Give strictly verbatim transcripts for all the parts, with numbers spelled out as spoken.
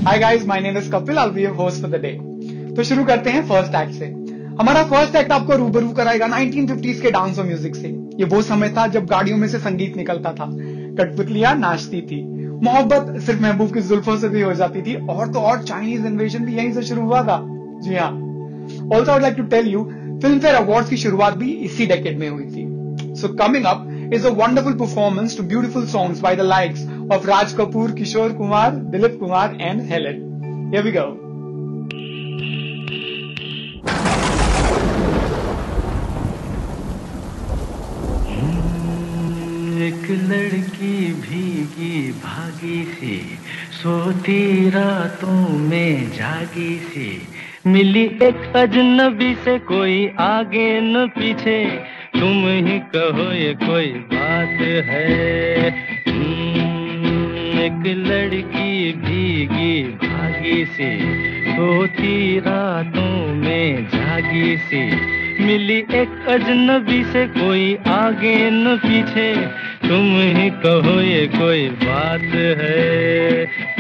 Hi guys, my name is Kapil, I will be your host for the day. तो शुरू करते हैं first act से। हमारा फर्स्ट एक्ट आपको रूबरू कराएगा नाइनटीन फिफ्टीज़ के डांस और म्यूजिक से। ये वो समय था जब गाड़ियों में से संगीत निकलता था, कठपुतलियां नाचती थी, मोहब्बत सिर्फ महबूब की जुल्फों से भी हो जाती थी, और तो और चाइनीज इन्वेजन भी यहीं से शुरू हुआ था। जी हाँ। Also I would like to tell you, Filmfare awards की शुरुआत भी इसी डेकेड में हुई थी। So coming up is a wonderful performance to beautiful songs by the likes of Raj Kapoor, Kishore Kumar, Dilip Kumar and Helen. Here we go. एक लड़की भीगी भागी सी, सोती रातों में जागी सी, मिली एक अजनबी से, कोई आगे न पीछे, तुम ही कहो ये कोई बात है। एक लड़की भीगी भागी सी, सोती रातों में जागी सी, मिली एक अजनबी से, कोई आगे न पीछे, तुम ही कहो ये कोई बात है।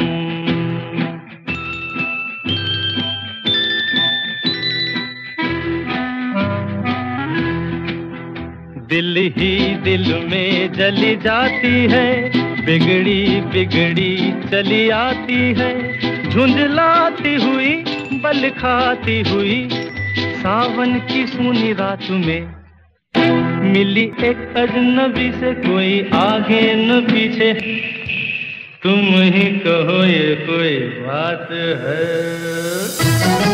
दिल ही दिल में जली जाती है, बिगड़ी बिगड़ी चली आती है, झुंझलाती हुई बल खाती हुई, सावन की सूनी रात में मिली एक अजनबी से, कोई आगे न पीछे, तुम ही कहो ये कोई बात है।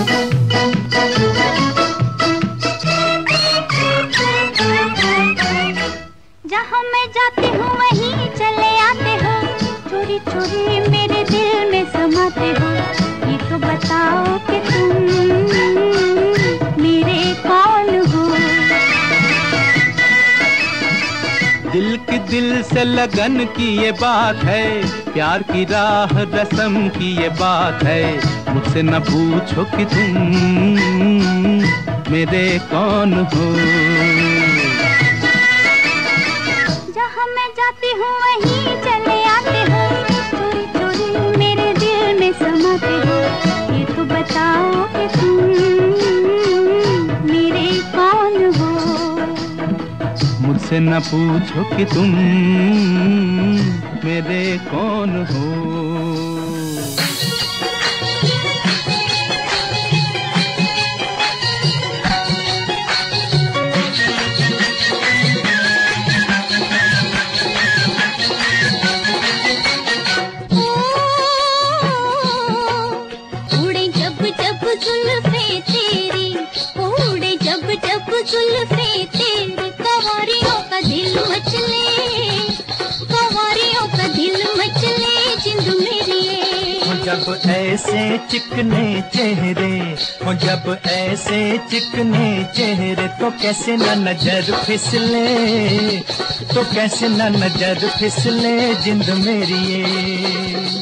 जहाँ मैं जाती हूँ वहीं चले आते हो, चोरी चोरी मेरे दिल में समाते हो, ये तो बताओ कि तुम मेरे कौन हो। दिल की दिल से लगन की ये बात है, प्यार की राह रस्म की ये बात है, मुझसे न पूछो कि तुम मेरे कौन हो। जहाँ मैं जाती हूँ वहीं चले आते हो, चोरी चोरी मेरे दिल में समाते हो, ये तो बताओ कि तुम मेरे कौन हो। मुझसे न पूछो कि तुम मेरे कौन हो। जुल्फे तेरे, कवारियों का दिल मचले, कवारियों का दिल मचले, जिंद मेरी। हो जब ऐसे चिकने चेहरे, हो जब ऐसे चिकने चेहरे, तो कैसे न नजर फिसले, तो कैसे न नजर फिसले, जिंद मेरी।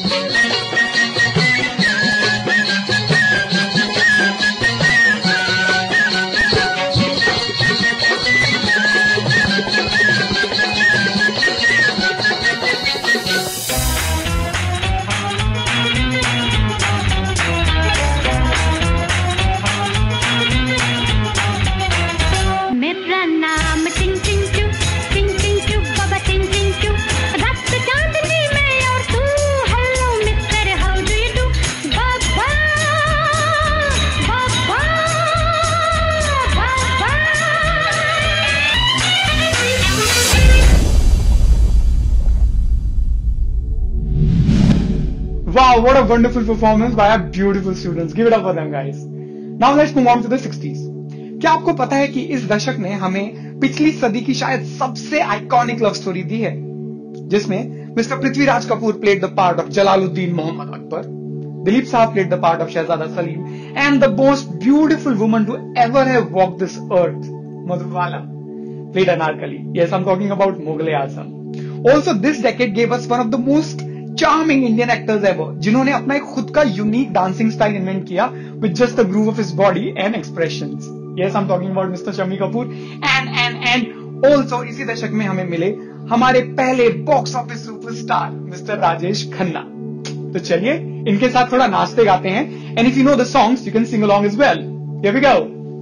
Wow, what a wonderful performance by our beautiful students. Give it up for them, guys. Now let's move on to the sixties. क्या आपको पता है कि इस दशक ने हमें पिछली सदी की शायद सबसे आइकॉनिक लव स्टोरी दी है, जिसमें mister Prithviraj Kapoor played the part of Jalaluddin Mohammad Akbar, Dilip Sahab played the part of Shahzada Salim, and the most beautiful woman to ever have walked this earth, Madhubala played Anarkali. Yes, I'm talking about Mughal-e Azam. Also, this decade gave us one of the most charming Indian actors ever, जिन्होंने अपना एक खुद का unique dancing style invent किया with just the groove of his body and expressions. Yes, I am talking about mister Shammi Kapoor. And and and also इसी दशक में हमें मिले हमारे पहले box office superstar mister Rajesh Khanna. तो चलिए इनके साथ थोड़ा नाचते गाते हैं. And if you know the songs you can sing along as well. Here we go.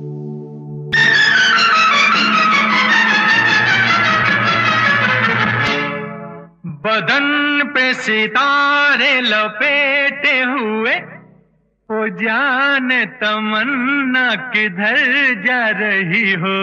बदन पे सितारे लपेटे हुए, ओ जाने तमन्ना किधर जा रही हो.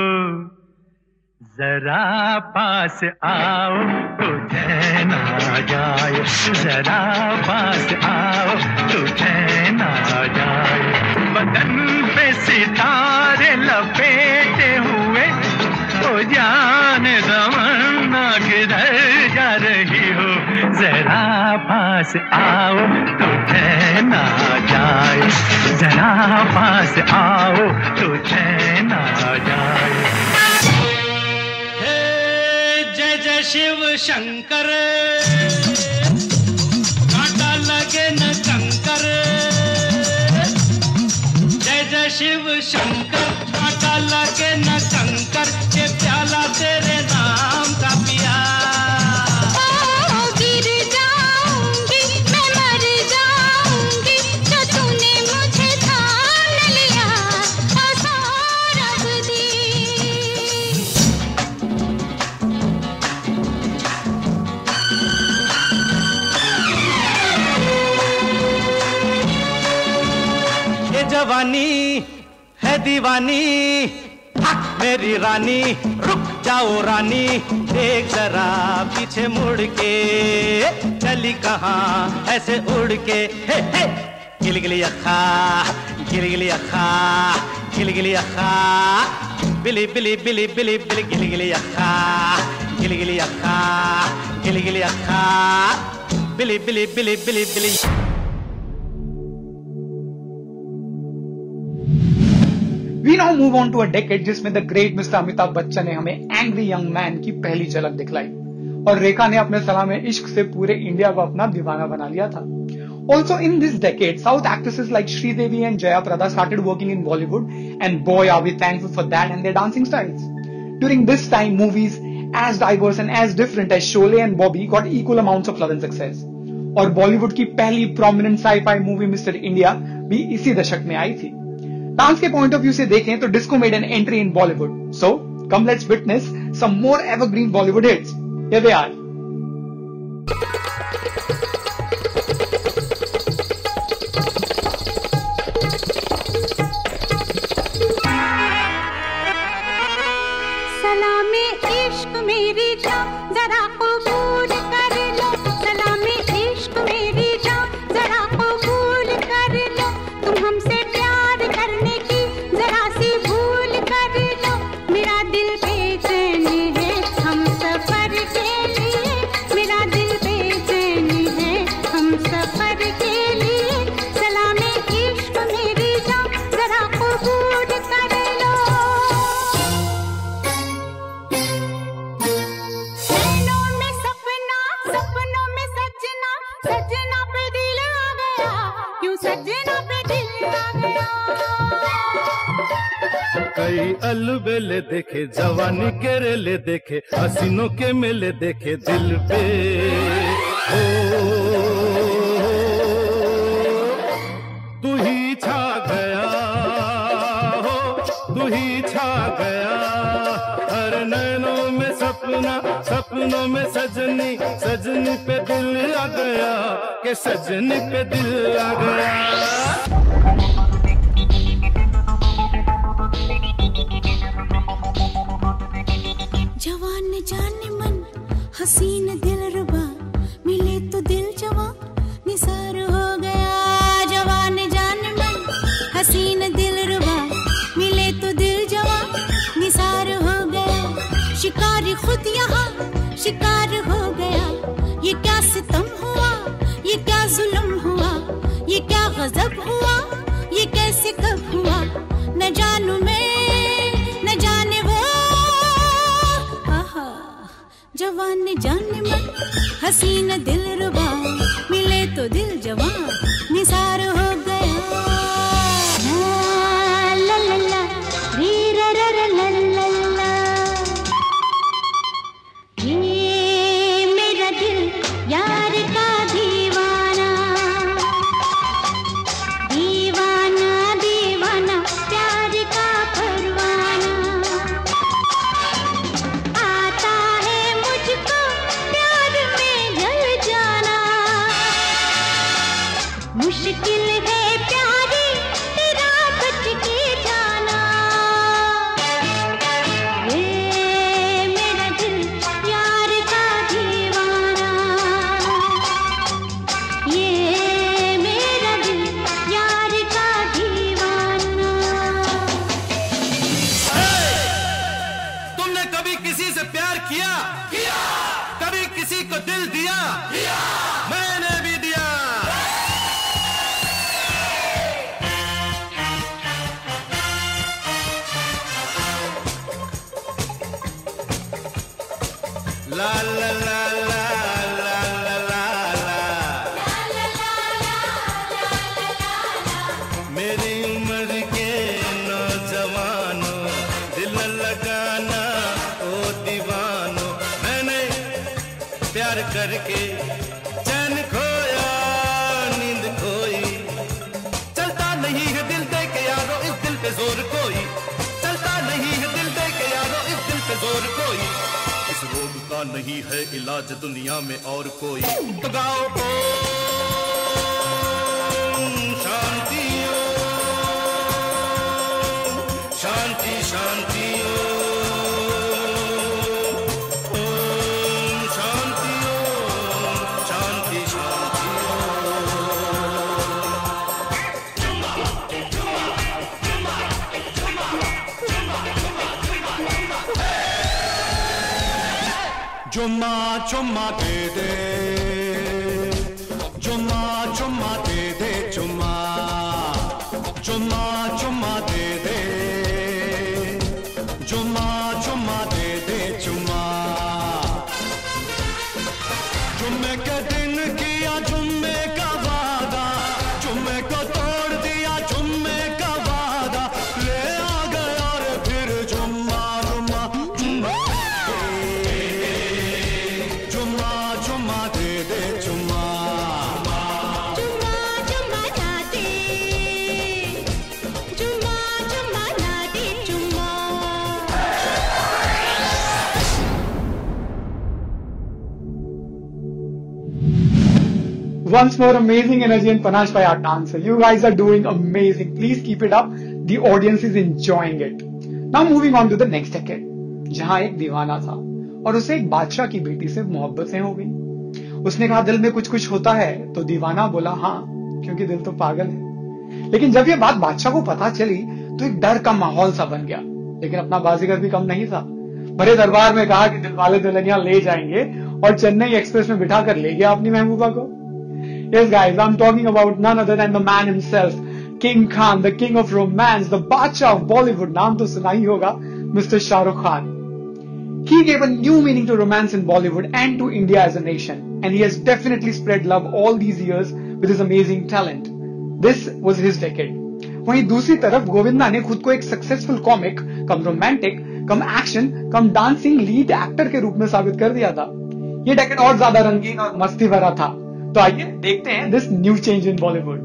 जरा पास आओ तो चैन आ जाए, जरा पास आओ तो चैन आ जाए. बदन पे सितारे लपेटे हुए, ओ जाने तमन्ना किधर जा रही हो. जरा पास आओ तो चैन आ जाए, जरा पास आओ तो चैन आ जाए. शिव शंकर कांटा लगे न कंकर. जय जय शिव शंकर कांटा लगे न कंकर. ये प्याला तेरे नाम का पिया. गिर जाऊंगी मैं मर जाऊंगी जो तूने मुझे थाम लिया. रब दी जवानी है दीवानी, मेरी रानी रुक जाओ रानी. देख जरा पीछे मुड़ के, चली कहाँ ऐसे उड़ के. हे हे गिलगिली अखा, गिलगिली अखा, गिलगिली अखा. बिली बिली बिली बिली बिली गिलगिली अखा, गिलगिली अखा, गिलगिली अखा. बिली बिली बिली बिली बिली. We now move on to a decade जिसमें the great mister Amitabh Bachchan ने हमें एंग्री यंग मैन की पहली झलक दिखलाई और रेखा ने अपने सलाह में इश्क से पूरे इंडिया को अपना दीवाना बना लिया था. Also in this decade, South actresses like Sridevi and Jaya Prada started working in Bollywood, and boy are we thankful for that and their dancing styles. During this time, movies as diverse and as different as Sholay and Bobby got equal amounts of love and success. और Bollywood की पहली prominent sci-fi movie Mister India भी इसी दशक में आई थी. Dance के point of view से देखें तो disco made an entry in Bollywood. So come let's witness some more evergreen Bollywood hits. Here they are. सलामे इश्क मेरी जान जरा कबूल कर लो. सलामे इश्क मेरी जान जरा कबूल कर लो. तुम हमसे प्यार करने की जरा सी भूल कर लो. मेरा दिल बेचैन है हम सफर के लिए. मेरा दिल बेचैन है हम सफर के लिए. सलामे इश्क मेरी जान जरा कबूल कर लो. नैनों में सपना, सपनों में सजना, सजना पे दिल आ गया. क्यों सजना पे दिल आ गया. कई अलबेले देखे, जवानी के रेले देखे, हसीनों के मेले देखे दिल पे. ओ तू ही छा गया हो, तू ही छा गया. हर नैनों में सपना, सपनों में सजनी, सजनी पे दिल आ गया. के सजनी पे दिल आ गया. जवान जाने मन हसीन दिल रुबा, मिले तो दिल जवा निसार हो गया. जवान जाने मन हसीन दिल रुबा, मिले तो दिल जवा निसार हो गया. शिकारी खुद यहाँ शिकार हो गया. ये क्या सितम हुआ, ये क्या जुल्म हुआ, ये क्या गजब हुआ, ये कैसे कब हुआ. न जानू मैं न जाने वो. जवान जाने मन हसीन दिल रुबा, मिले तो दिल जवान निसार हो गया. ला ला ला री रा रा रा ला ला ला. ये मेरा दिल यार का दीवाना. मुश्किल है प्यारी तेरा बच के जाना। ये मेरा दिल यार का दीवाना, ये मेरा दिल यार का दीवाना। तुमने कभी किसी से प्यार किया? किया। कभी किसी को दिल दिया? दिया। मैंने भी दिया। ला ला ला ला ला ला ला ला। मेरी उम्र के नौजवानों, दिल लगाना ओ दीवानों। मैंने प्यार करके चैन खोया, नींद खोई। चलता नहीं है दिल दे के यारो इस दिल पे जोर कोई। चलता नहीं है दिल दे के यारो इस दिल पे जोर कोई। इस रोग का नहीं है इलाज दुनिया में और कोई। तो गाओ ओम शांति ओम, शांति शांति ओम, शांति ओम, शांति शांति चुम्मा चुम्मा दे दे, चुम्मा चुम्मा दे दे, चुम्मा चुम्मा चुम्मा दे दे, चुम्मा चुम्मा दे दे, चुम्मा। जुम्मे के दिन किया जुम्मे का वादा, जुम्मे को तोड़ दिया जुम्मे का वादा। ले आ गया रे फिर जुम्मा जुम्मा जुम्मा जुम्मा जुम्मा दे दे, जुम्मा जुम्मा जुम्मा ना दे, जुम्मा जुम्मा ना दे, जुम्मा। Once more, amazing energy and panache by our dancer. You guys are doing amazing. Please keep it up. The audience is enjoying it. Now moving on to the next decade, जहाँ एक दीवाना था और उसे एक बादशाह की बेटी से मोहब्बतें हो गई। उसने कहा दिल में कुछ कुछ होता है, तो दीवाना बोला हाँ, क्योंकि दिल तो पागल है। लेकिन जब ये बात बादशाह को पता चली तो एक डर का माहौल सा बन गया। लेकिन अपना बाजीगर भी कम नहीं था। बड़े दरबार में कहा कि दिलवाले दुल्हनिया ले जाएंगे और चेन्नई एक्सप्रेस में बिठा कर ले गया अपनी महबूबा को। Yes guys, I'm talking about none other than the man himself, King Khan, the king of romance, the Badshah of Bollywood. नाम तो सुना ही होगा, Mister Shah Rukh Khan. He gave a new meaning to romance in Bollywood and to India as a nation, and he has definitely spread love all these years with his amazing talent. This was his decade. वहीं दूसरी तरफ गोविंदा ने खुद को एक successful comic, cum romantic, cum action, cum dancing lead actor के रूप में साबित कर दिया था। ये डेकेड और ज्यादा रंगीन और मस्ती भरा था। तो आइए देखते हैं this new change in Bollywood.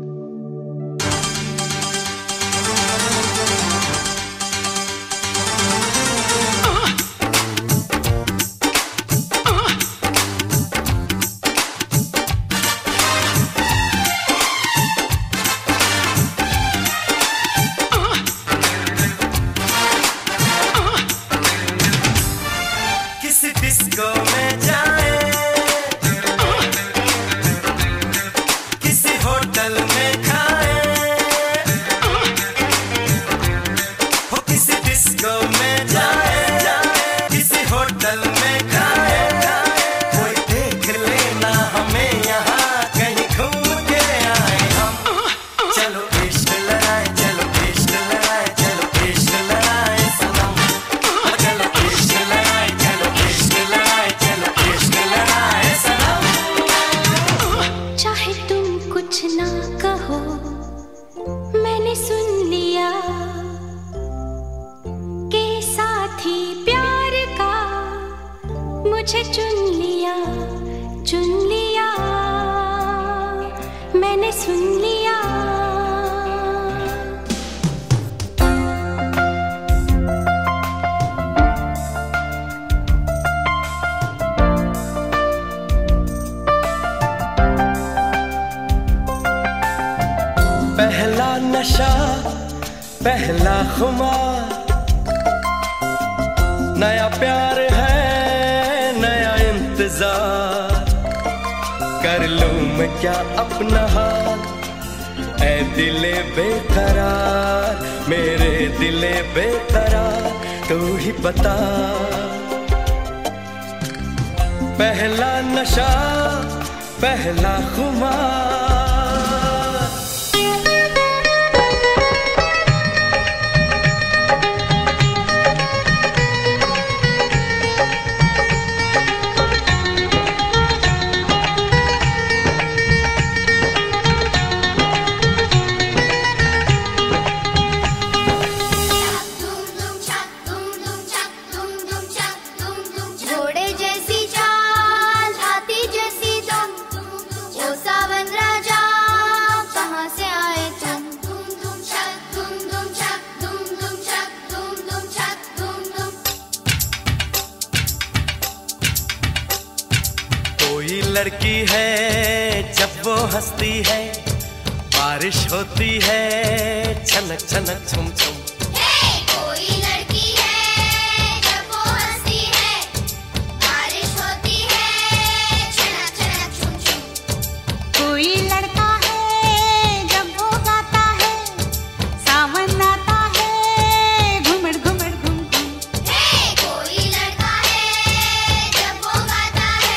किसी डिस्को में जाए, किसी होटल में खाए, हो किसी डिस्को में जाए, किसी होटल में खाए, कोई देख लेना हमें यहाँ कहीं घूम के आए हम। चलो इश्क लड़ाए, चलो इश्क लड़ाए, चलो इश्क लड़ाए सनम। चलो इश्क लड़ाए, चलो इश्क लड़ाए, चलो इश्क लड़ाए सनम। चाहे तुम कुछ ना कहो, मैंने सुन लिया के साथी प्यार का मुझे चुन लिया, चुन लिया, मैंने सुन लिया। पहला नशा पहला खुमार, नया प्यार है नया इंतजार, कर लूं मैं क्या अपना हाल ऐ दिले बेकरार, मेरे दिले बेकरार तू ही बता। पहला नशा पहला खुमार। लड़की है जब वो हंसती है, बारिश होती है छनक छनक छुम छुम। hey! कोई लड़की है जब वो हंसती है, बारिश होती है छनक छनक छुम छुम। कोई लड़का है जब वो गाता है, सावन आता है घुमड़ घुमड़ घुम घुम। hey! कोई लड़का है जब वो गाता है,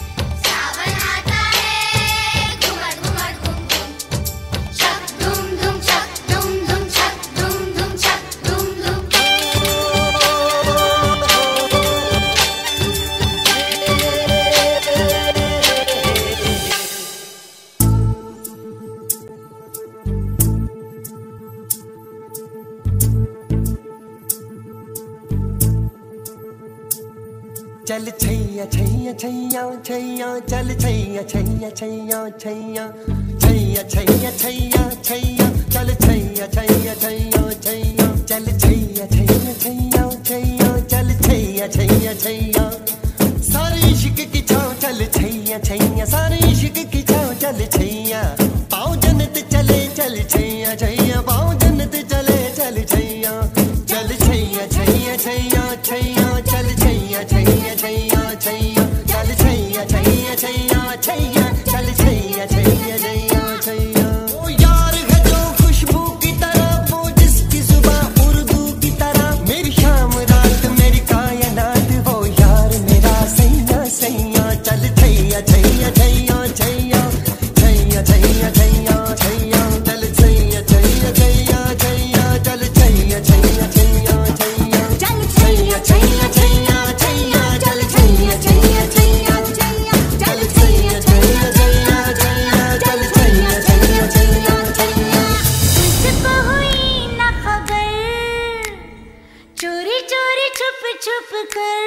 चल छैया छैया छैया छैया चल छैया छैया छैया छैया छैया छैया छैया छैया चल छैया छैया छैया छैया चल छैया छैया छैया छैया चल छैया छैया छैया सारे इश्क की छाँव चल छैया छैया सारे इश्क की छाँव चल छैया पाँव जन्नत चले चल छैया छैया पाँव जन्नत चले चल छैया चल छैया छैया छैया छैया चल छैया छैया छैया छैया चल छैया छैया छैया छैया चल छैया छैया छैया छैया। ओ यार है जो खुशबू की तरह, वो जिसकी सुबह उर्दू की तरह, मेरी शाम रात मेरी कायनात, वो यार मेरा सैया सैया चल छैया छैया छैया छैया छैया छैया छैया छैया चल छैया छैया छैया छैया चल छैया छैया छैया छैया चल छैया छैया छैया छैया चल छैया छैया छैया छैया चल छैया छैया छैया छैया चल छैया छैया छैया छैया। तुझको हुई न खबर, चोरी चोरी छुप छुप कर,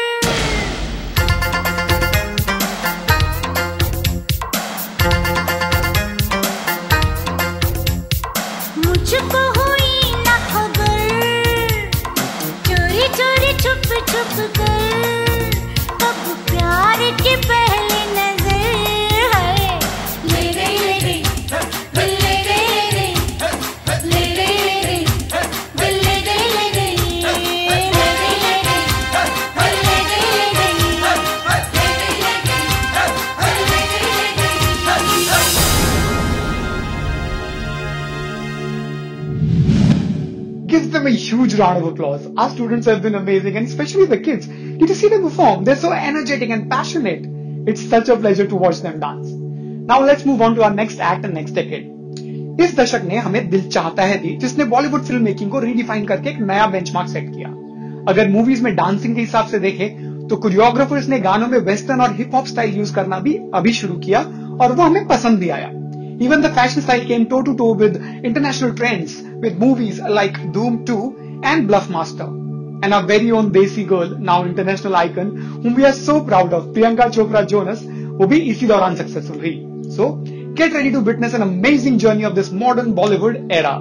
मुझको हुई न खबर, चोरी चोरी छुप छुप कर, कब प्यार की पहली नजर है, ले गई ले गई दिल ले गई ले गई ले गई ले गई दिल ले गई ले गई ले गई ले गई दिल ले गई ले गई ले गई ले गई। Give them a huge round of applause. Our students have been amazing, and especially the kids. Did you see them perform? They're so energetic and passionate. It's such a pleasure to watch them dance. Now let's move on to our next act and next decade. इस दशक ने हमें दिल चाहता है दी, जिसने Bollywood film making को रीडिफाइन करके एक नया बेंचमार्क सेट किया। अगर मूवीज में डांसिंग के हिसाब से देखें तो कोरियोग्राफर्स ने गानों में वेस्टर्न और हिप हॉप स्टाइल यूज करना भी अभी शुरू किया, और वो हमें पसंद भी आया। Even the fashion style came toe to toe with international trends with movies like Dhoom two and Bluffmaster. And our very own Desi girl, now international icon, whom we are so proud of, Priyanka Chopra Jonas, वो भी इसी दौरान successful हुई। So, get ready to witness an amazing journey of this modern Bollywood era.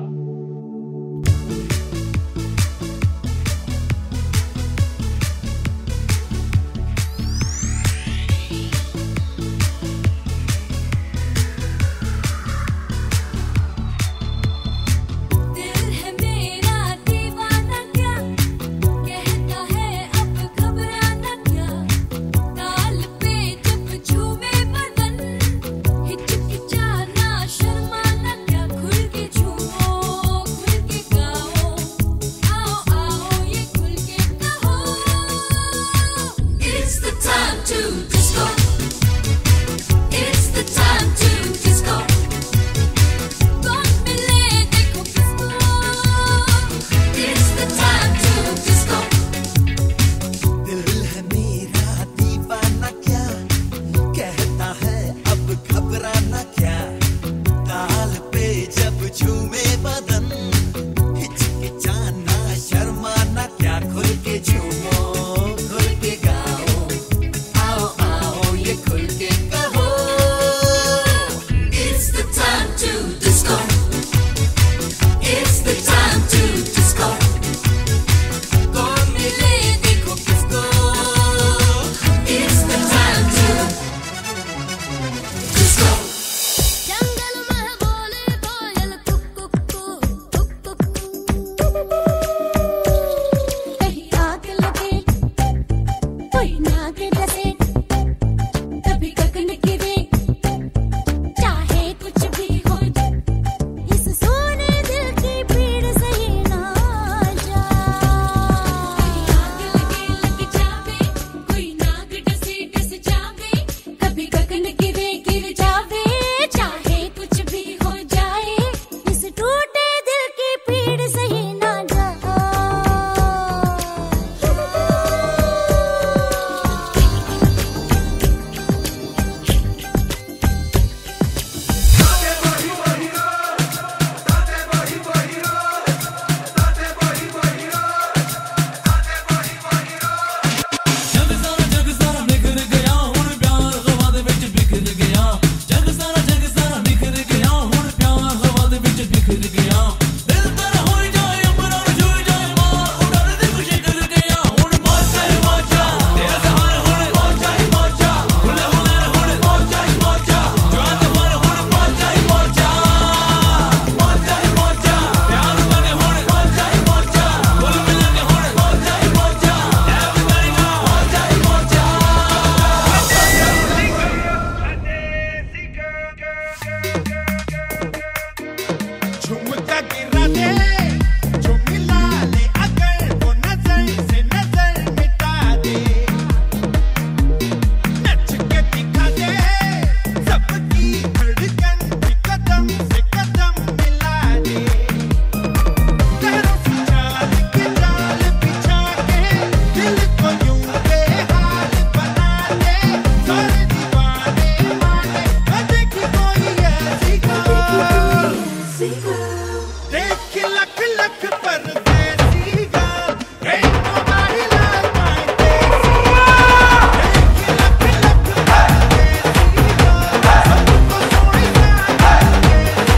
देख लख लख परदेसी girl, ain't nobody like my Desi girl. देख लख लख परदेसी girl, सबको सोनी सारी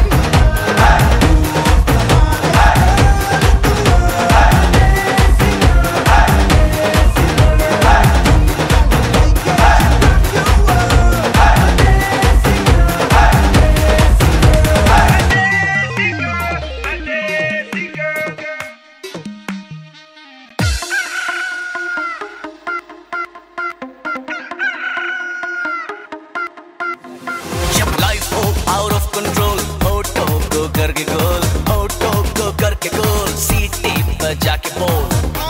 करके गोल, होठों को करके गोल, सीटी बजा के बोल।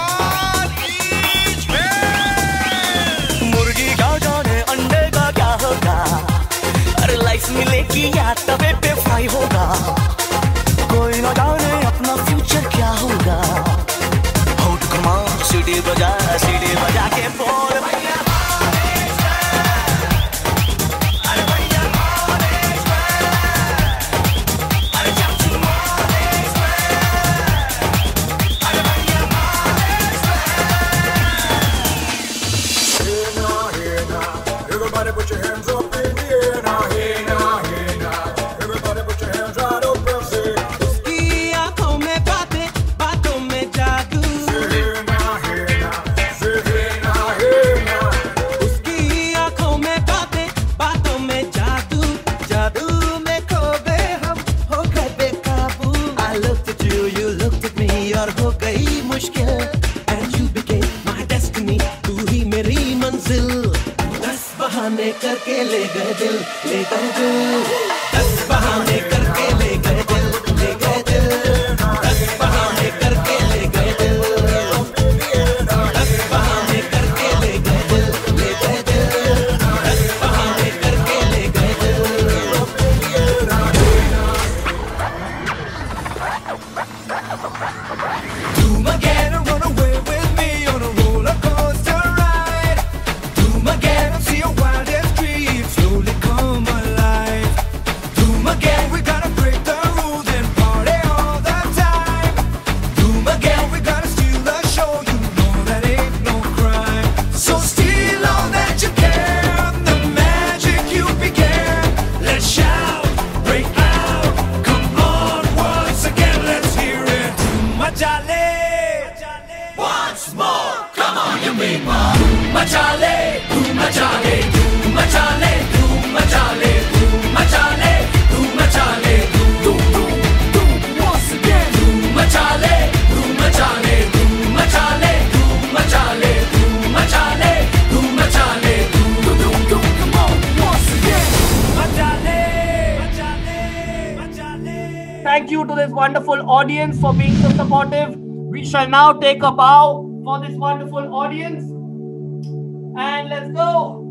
मुर्गी का जाने अंडे का क्या होगा, अरे लाइफ मिलेगी या तवे पे फ्राई होगा, कोई ना जाने अपना फ्यूचर क्या होगा। होठ घुमा सीटी बजा सीटी बजा के बोल भैया। करके ले गए दिल, ले गए दिल, दस बहाने करके ले गए दिल, ले गए दिल, दस बहाने करके ले गए दिल, दस बहाने करके ले गए दिल, ले गए दिल, दस बहाने करके ले गए दिल। Doom again and run away with me on a roller coaster ride. Doom again and see a wild slowly come alive. Doom again, we gotta break the rules and party all the time. Doom again, we gotta steal the show. You know that ain't no crime. So steal all that you can, the magic you began. Let's shout, break out, come on once again. Let's hear it. Doom machale, once more. Come on, you mean more. Doom machale, doom machale, doom machale. Machale, doom machale, doom machale, doom doom doom once again. Doom machale, doom machale, doom machale, doom machale, doom machale, doom machale, doom doom doom. Come on, once again. Machale, machale, machale. Thank you to this wonderful audience for being so supportive. We shall now take a bow for this wonderful audience, and let's go.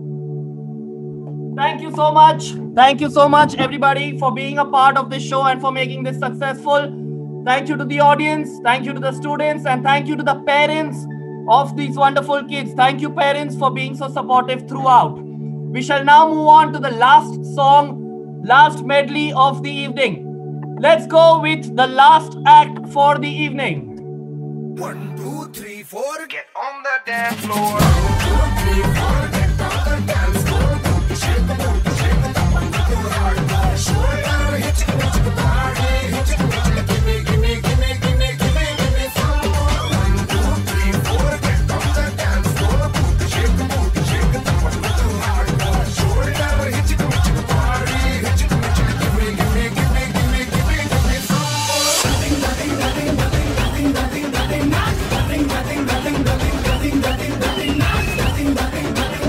Thank you so much. Thank you so much, everybody, for being a part of this show and for making this successful. Thank you to the audience. Thank you to the students. And thank you to the parents of these wonderful kids. Thank you, parents, for being so supportive throughout. We shall now move on to the last song, last medley of the evening. Let's go with the last act for the evening. One, two, three, four, get on the dance floor. One, two, three, four, get on the dance floor. Shake the booty, shake the top and make it hard. Shoulder, hit it, hit it, party, hit it, hit it, give me, give me, give me, give me, give me, give me some more. One, two, three, four, get on the dance floor. Shake the booty, shake the top and make it hard. Shoulder, hit it, hit it, party, hit it, hit it, give me, give me, give me, give me, give me, give me some more. Nothing, nothing, nothing, nothing, nothing, nothing, nothing, nothing, nothing, nothing, nothing, nothing, nothing, nothing, nothing, nothing, nothing, nothing.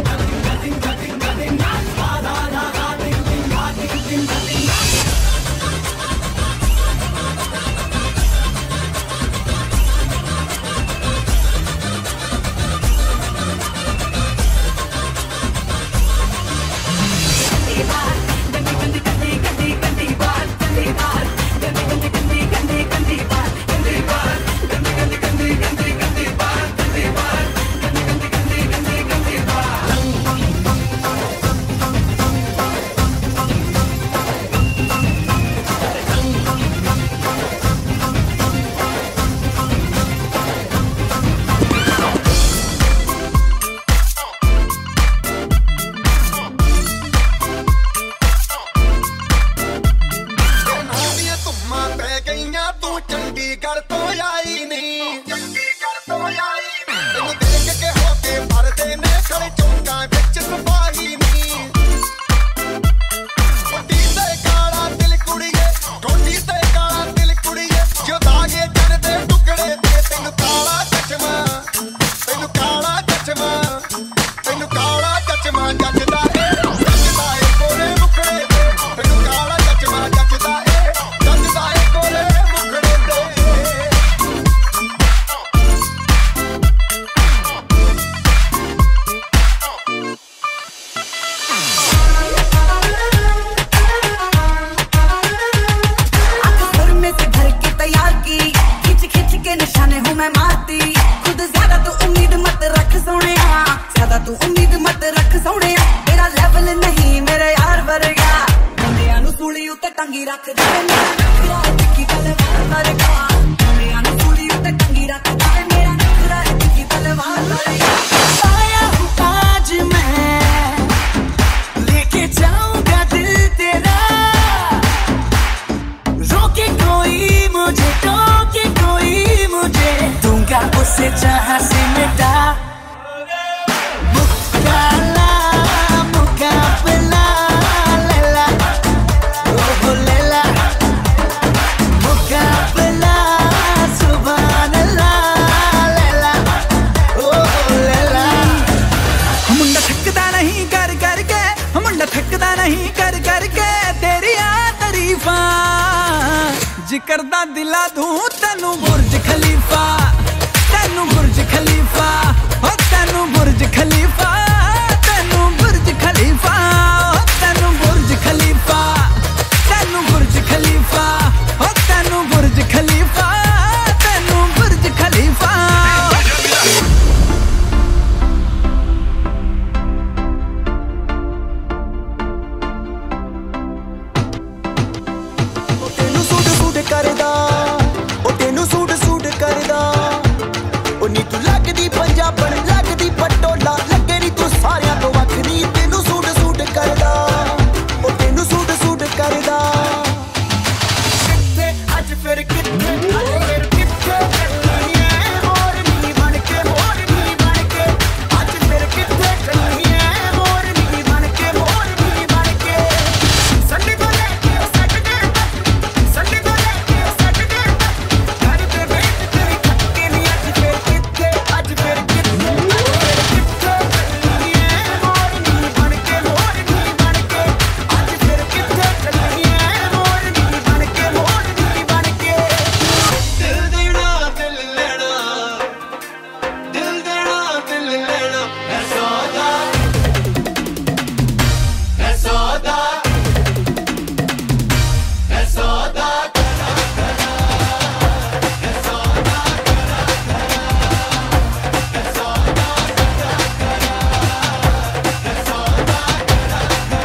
Chandigarh तो आई नहीं, चंडीगढ़ तो आई नहीं, तेनू देख के होके मरदे ने खड़े चौंका विच सिपाही नहीं। कोटी ते काला दिल कुड़ीए, कोटी ते काला दिल कुड़ीए, जो दागे चढ़दे टुकड़े ते तेनू काला चचमा, तेनू काला चचमा, तेनू काला चचमा जचदा ए, जचदा ए कोले मुखड़े ते, तेनू काला चचमा जचदा ए, जचदा ए कोले मुखड़े ते। घर में से भर के तैयार की, खिंच खिंच के निशाने हूँ मैं मारती, खुद ज्यादा तू उम्मीद मत रख सोने, ज्यादा तू उम्मीद मत रख सोने, तेरा लेवल नहीं मेरे यार वर्गा, मुंडियां नू सूली उत्ते टंगी रख दे, मेरा नखरा है तिक्की तलवार वर्गा, मुंडियां नू सूली उत्ते टंगी रख दे, मेरा नखरा है तिक्की तलवार वर्गा। आया हूँ आज मैं लेके जाऊंगा दिल तेरा, रोके कोई मुझे, टोके कोई मुझे, दूंगा उसे जहां से मिटा। मुकाला मुकाबला लैला, ओ लैला, मुकाबला सुभान अल्लाह लैला, ओ लैला। मुंडा थकदा नहीं कर करके, मुंडा थकदा नहीं कर करके, तेरिया तारीफां जिकरदा दिला दूं तैनू बुर्ज खलीफा, तैनू बुर्ज खलीफा, ओ तैनू बुर्ज खलीफा, तैनू बुर्ज खलीफा, ओ तैनू बुर्ज खलीफा, तैनू बुर्ज खलीफा, ओ तैनू बुर्ज खलीफा, तैनू बुर्ज खलीफा। ਉਹ ਤੈਨੂੰ ਸੂਟ ਸੂਟ ਕਰਦਾ, ਉਹ ਤੈਨੂੰ ਸੂਟ ਸੂਟ ਕਰਦਾ, ਉਹ ਨੀ ਤੂੰ ਲੱਗਦੀ ਪੰਜਾਬਣ, ਲੱਗਦੀ ਪਟੋਲਾ, ਲੱਗੇ ਨੀ ਤੂੰ ਸਾਰਿਆਂ ਤੋਂ ਵੱਖਰੀ, ਤੈਨੂੰ ਸੂਟ ਸੂਟ ਕਰਦਾ, ਉਹ ਤੈਨੂੰ ਸੂਟ ਸੂਟ ਕਰਦਾ। ਕਿੱਥੇ ਅੱਜ ਫਿਰ ਕਿੱਥੇ, ਅੱਜ ਫਿਰ ਕਿੱਥੇ ਚੱਲੀ ਐ, ਹੋਰ ਨੀ ਬਣ ਕੇ, ਹੋਰ ਨੀ ਬਣ ਕੇ, ਅੱਜ ਫਿਰ ਕਿੱਥੇ ਚੱਲੀ ਐ, ਹੋਰ ਨੀ ਬਣ ਕੇ, ਹੋਰ ਨੀ ਬਣ ਕੇ। ਸੰਡੇ ਤੋਂ ਲੈ ਕੇ ਸੈਟਰਡੇ ਤੱਕ, ਸੰਡੇ ਤੋਂ ਲੈ ਕੇ ਸੈਟਰਡੇ ਤੱਕ, ਘਰ ਤੇ ਬੈਠ ਤੇਰੀ ਖੱਕੇ ਨੀ, ਅੱਜ ਫਿਰ ਕਿੱਥੇ, ਅੱਜ ਫਿਰ ਕਿੱਥੇ, ਅੱਜ ਫਿਰ ਕਿੱਥੇ ਚੱਲੀ ਐ, ਹੋਰ ਨੀ ਬਣ ਕੇ, ਹੋਰ ਨੀ ਬਣ ਕੇ, ਅੱਜ ਫਿਰ ਕਿੱਥੇ ਚੱਲੀ ਐ, ਹੋਰ ਨੀ ਬਣ ਕੇ, ਹੋਰ ਨੀ ਬਣ ਕੇ। ਦਿਲ ਦੇਣਾ ਦਿਲ ਲੈਣਾ, ਦਿਲ ਦੇਣਾ ਦਿਲ ਲੈਣਾ, ਹੈ ਸੌਦਾ, ਹੈ ਸੌਦਾ, ਹੈ ਸੌਦਾ ਕਰਾ ਕਰਾ, ਹੈ ਸੌਦਾ ਕਰਾ ਕਰਾ, ਹੈ ਸੌਦਾ ਕਰਾ ਕਰਾ, ਹੈ ਸੌਦਾ ਕਰਾ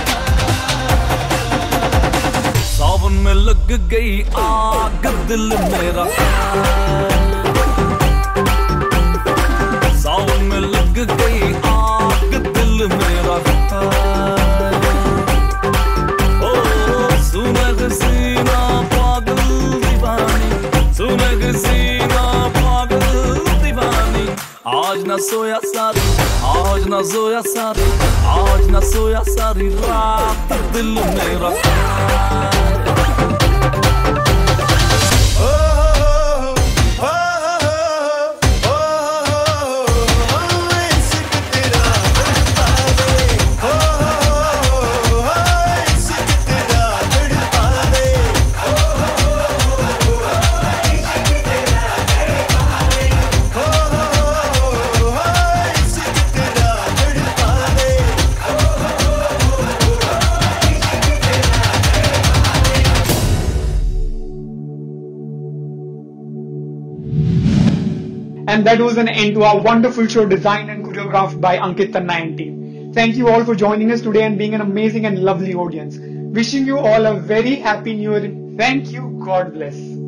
करा। सावन में लग गई आग दिल मेरा, सावन में लग गई आग दिल मेरा, ओ सुनग सीना पागल दीवानी, सुनग सीना पागल दीवानी, आज न सोया सारी, आज न सोया सारी, आज न सोया सारी रात दिल मेरा। And that was an end to our wonderful show designed and choreographed by Ankit Tanna and team. Thank you all for joining us today and being an amazing and lovely audience. Wishing you all a very happy new year. Thank you. God bless.